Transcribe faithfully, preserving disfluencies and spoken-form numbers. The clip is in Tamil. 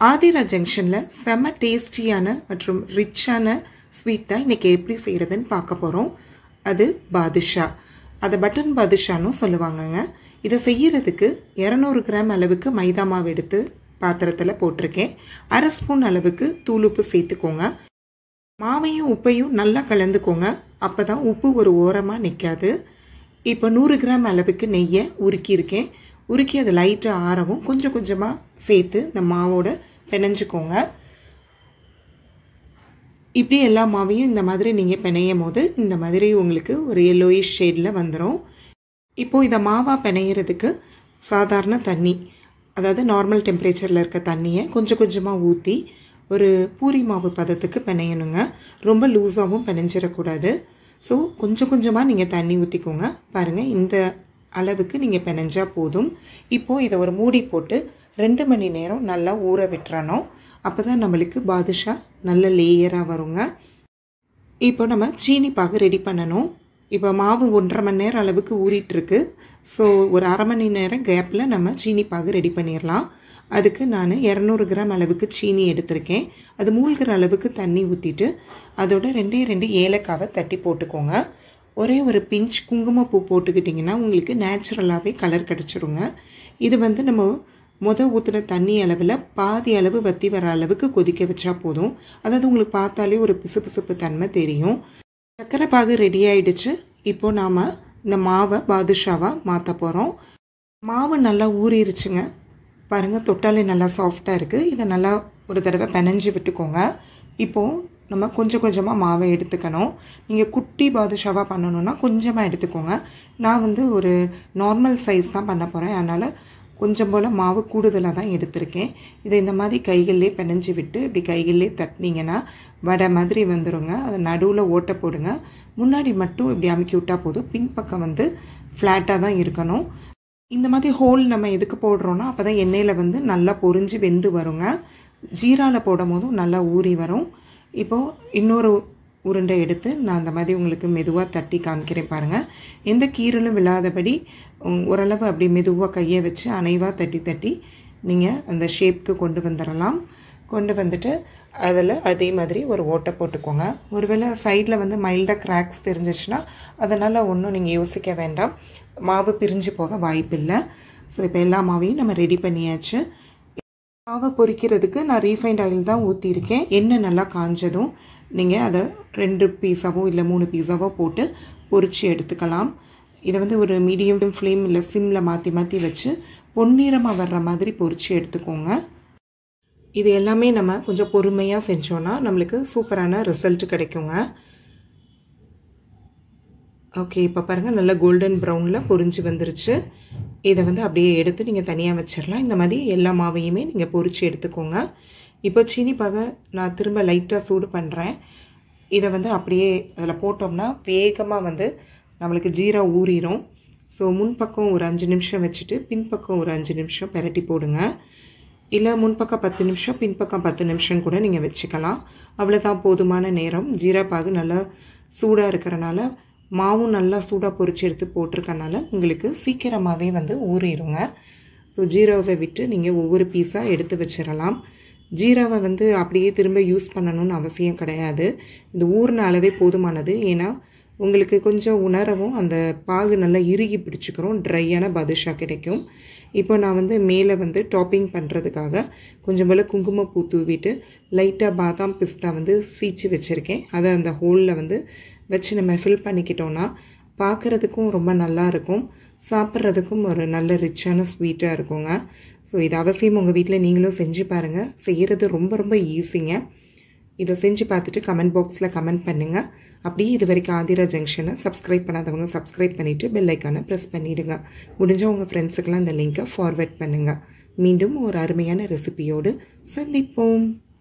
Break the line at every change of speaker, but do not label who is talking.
ஆதிரா ஜங்ஷனில் செம்ம டேஸ்டியான மற்றும் ரிச்சான ஸ்வீட் தான் இன்றைக்கி எப்படி செய்கிறதுன்னு பார்க்க போகிறோம். அது பாதுஷா. அதை பட்டன் பாதுஷான்னு சொல்லுவாங்கங்க. இதை செய்கிறதுக்கு இரநூறு கிராம் அளவுக்கு மைதா மாவு எடுத்து பாத்திரத்தில் போட்டிருக்கேன். அரை ஸ்பூன் அளவுக்கு தூளுப்பு சேர்த்துக்கோங்க. மாவையும் உப்பையும் நல்லா கலந்துக்கோங்க. அப்போ தான் உப்பு ஒரு ஓரமாக நிற்காது. இப்போ நூறு கிராம் அளவுக்கு நெய்யை உருக்கியிருக்கேன். உருக்கி அதை லைட்டாக ஆறவும் கொஞ்சம் கொஞ்சமாக சேர்த்து இந்த மாவோட பிணைஞ்சிக்கோங்க. இப்படி எல்லா மாவையும் இந்த மாதிரி நீங்கள் பிணையும் போது இந்த மாதிரி உங்களுக்கு ஒரு எல்லோயிஷ் ஷேடில் வந்துடும். இப்போது இதை மாவாக பிணையிறதுக்கு சாதாரண தண்ணி, அதாவது நார்மல் டெம்பரேச்சரில் இருக்க தண்ணியை கொஞ்சம் கொஞ்சமாக ஊற்றி ஒரு பூரி மாவு பதத்துக்கு பிணையணுங்க. ரொம்ப லூஸாகவும் பிணைஞ்சிடக்கூடாது. ஸோ கொஞ்சம் கொஞ்சமாக நீங்கள் தண்ணி ஊற்றிக்கோங்க. பாருங்கள், இந்த அளவுக்கு நீங்கள் பிணைஞ்சா போதும். இப்போது இதை ஒரு மூடி போட்டு ரெண்டு மணி நேரம் நல்லா ஊற விட்டுறணும். அப்போ தான் நம்மளுக்கு பாதுஷா நல்ல லேயராக வருங்க. இப்போ நம்ம சீனி பாகு ரெடி பண்ணணும். இப்போ மாவு ஒன்றரை மணி நேரம் அளவுக்கு ஊறிட்டுருக்கு. ஸோ ஒரு அரை மணி நேரம் கேப்பில் நம்ம சீனி பாகு ரெடி பண்ணிடலாம். அதுக்கு நான் இரநூறு கிராம் அளவுக்கு சீனி எடுத்திருக்கேன். அது மூழ்கிற அளவுக்கு தண்ணி ஊற்றிட்டு அதோட ரெண்டே ரெண்டு ஏலக்காவை தட்டி போட்டுக்கோங்க. ஒரே ஒரு பிஞ்ச் குங்குமப்பூ போட்டுக்கிட்டிங்கன்னா உங்களுக்கு நேச்சுரலாகவே கலர் கிடச்சிருங்க. இது வந்து நம்ம மொதல் ஊற்றுன தண்ணி அளவில் பாதி அளவு வற்றி வர அளவுக்கு கொதிக்க வச்சா போதும். அதாவது உங்களுக்கு பார்த்தாலே ஒரு பிசு பிசுப்பு தன்மை தெரியும். சர்க்கரை பாகு ரெடி ஆகிடுச்சு. இப்போது நாம் இந்த மாவை பாதுஷாவாக மாற்ற போகிறோம். மாவு நல்லா ஊறிடுச்சுங்க. பாருங்கள், தொட்டாலே நல்லா சாஃப்டாக இருக்குது. இதை நல்லா ஒரு தடவை பிணைஞ்சி விட்டுக்கோங்க. இப்போது நம்ம கொஞ்சம் கொஞ்சமாக மாவை எடுத்துக்கணும். நீங்கள் குட்டி பாதுஷாவாக பண்ணணுன்னா கொஞ்சமாக எடுத்துக்கோங்க. நான் வந்து ஒரு நார்மல் சைஸ் தான் பண்ண போகிறேன். அதனால் கொஞ்சம் போல் மாவு கூடுதலாக தான் எடுத்திருக்கேன். இதை இந்த மாதிரி கைகளிலே பிணைஞ்சி விட்டு இப்படி கைகளிலே தட்டினீங்கன்னா வடை மாதிரி வந்துடுங்க. அதை நடுவில் ஓட்டை போடுங்க. முன்னாடி மட்டும் இப்படி அமுக்கி விட்டால் போதும். பின்பக்கம் வந்து ஃப்ளாட்டாக தான் இருக்கணும். இந்த மாதிரி ஹோல் நம்ம எதுக்கு போடுறோன்னா அப்போ தான் எண்ணெயில் வந்து நல்லா பொரிஞ்சு வெந்து வருங்க. ஜீராவில் போடும் போதும் நல்லா ஊறி வரும். இப்போது இன்னொரு உருண்டை எடுத்து நான் அந்த மாதிரி உங்களுக்கு மெதுவாக தட்டி காமிக்கிறேன். பாருங்கள், எந்த கீரலும் விழாதபடி ஓரளவு அப்படி மெதுவாக கையை வச்சு அனைவாக தட்டி தட்டி நீங்கள் அந்த ஷேப்க்கு கொண்டு வந்துடலாம். கொண்டு வந்துட்டு அதில் அதே மாதிரி ஒரு ஓட்டை போட்டுக்கோங்க. ஒருவேளை சைடில் வந்து மைல்டாக கிராக்ஸ் தெரிஞ்சிச்சுன்னா அதனால் ஒன்றும் நீங்கள் யோசிக்க வேண்டாம். மாவு பிரிஞ்சு போக வாய்ப்பு இல்லை. ஸோ இப்போ எல்லா மாவையும் நம்ம ரெடி பண்ணியாச்சு. மாவை பொரிக்கிறதுக்கு நான் ரீஃபைண்ட் ஆயில் தான் ஊற்றியிருக்கேன். எண்ணெய் நல்லா காஞ்சதும் நீங்கள் அதை ரெண்டு பீஸாவோ இல்லை மூணு பீஸாவோ போட்டு பொரித்து எடுத்துக்கலாம். இதை வந்து ஒரு மீடியம் ஃப்ளேம் இல்லை சிம்மில் மாற்றி மாற்றி வச்சு பொன்னிறமாக வர்ற மாதிரி பொரித்து எடுத்துக்கோங்க. இது எல்லாமே நம்ம கொஞ்சம் பொறுமையாக செஞ்சோன்னா நம்மளுக்கு சூப்பரான ரிசல்ட் கிடைக்குங்க. ஓகே, இப்போ பாருங்கள், நல்லா கோல்டன் ப்ரௌனில் பொரிஞ்சு வந்துருச்சு. இதை வந்து அப்படியே எடுத்து நீங்கள் தனியாக வச்சிடலாம். இந்த மாதிரி எல்லா மாவையுமே நீங்கள் பொரித்து எடுத்துக்கோங்க. இப்போ சீனி பாகை நான் திரும்ப லைட்டாக சூடு பண்ணுறேன். இதை வந்து அப்படியே அதில் போட்டோம்னா வேகமாக வந்து நம்மளுக்கு ஜீரா ஊறிடும். ஸோ முன்பக்கம் ஒரு அஞ்சு நிமிஷம் வச்சுட்டு பின்பக்கம் ஒரு அஞ்சு நிமிஷம் பெரட்டி போடுங்க. இல்லை முன்பக்கம் பத்து நிமிஷம் பின்பக்கம் பத்து நிமிஷம் கூட நீங்கள் வச்சுக்கலாம். அவ்வளோதான் போதுமான நேரம். ஜீரா பாகு நல்லா சூடாக இருக்கிறனால மாவும் நல்லா சூடாக பொரிச்சு எடுத்து போட்டிருக்கனால உங்களுக்கு சீக்கிரமாகவே வந்து ஊறிடுங்க. ஸோ ஜீராவை விட்டு நீங்கள் ஒவ்வொரு பீஸாக எடுத்து வச்சிடலாம். ஜீராவை வந்து அப்படியே திரும்ப யூஸ் பண்ணணும்னு அவசியம் கிடையாது. இந்த ஊறின அளவே போதுமானது. ஏன்னா உங்களுக்கு கொஞ்சம் உணரவும் அந்த பாகு நல்லா இறுகி பிடிச்சிக்கிறோம். ட்ரையான பாதுஷா கிடைக்கும். இப்போ நான் வந்து மேலே வந்து டாப்பிங் பண்ணுறதுக்காக கொஞ்சம் போல் குங்குமப்பூ தூவிட்டு லைட்டாக பாதாம் பிஸ்தா வந்து சீச்சு வச்சுருக்கேன். அதை அந்த ஹோலில் வந்து வச்சு நம்ம ஃபில் பண்ணிக்கிட்டோன்னா பார்க்குறதுக்கும் ரொம்ப நல்லா இருக்கும். சாப்பிட்றதுக்கும் ஒரு நல்ல ரிச்சான ஸ்வீட்டாக இருக்குங்க. ஸோ இது அவசியம் உங்கள் வீட்டில் நீங்களும் செஞ்சு பாருங்கள். செய்கிறது ரொம்ப ரொம்ப ஈஸிங்க. இதை செஞ்சு பார்த்துட்டு கமெண்ட் பாக்ஸில் கமெண்ட் பண்ணுங்கள். அப்படியே இது வரைக்கும் ஆதிரா ஜங்ஷனை சப்ஸ்கிரைப் பண்ணாதவங்க சப்ஸ்கிரைப் பண்ணிவிட்டு பெல் ஐக்கானை ப்ரெஸ் பண்ணிவிடுங்க. முடிஞ்ச உங்கள் ஃப்ரெண்ட்ஸுக்கெல்லாம் இந்த லிங்க்கை ஃபார்வேர்ட் பண்ணுங்கள். மீண்டும் ஒரு அருமையான ரெசிபியோடு சந்திப்போம்.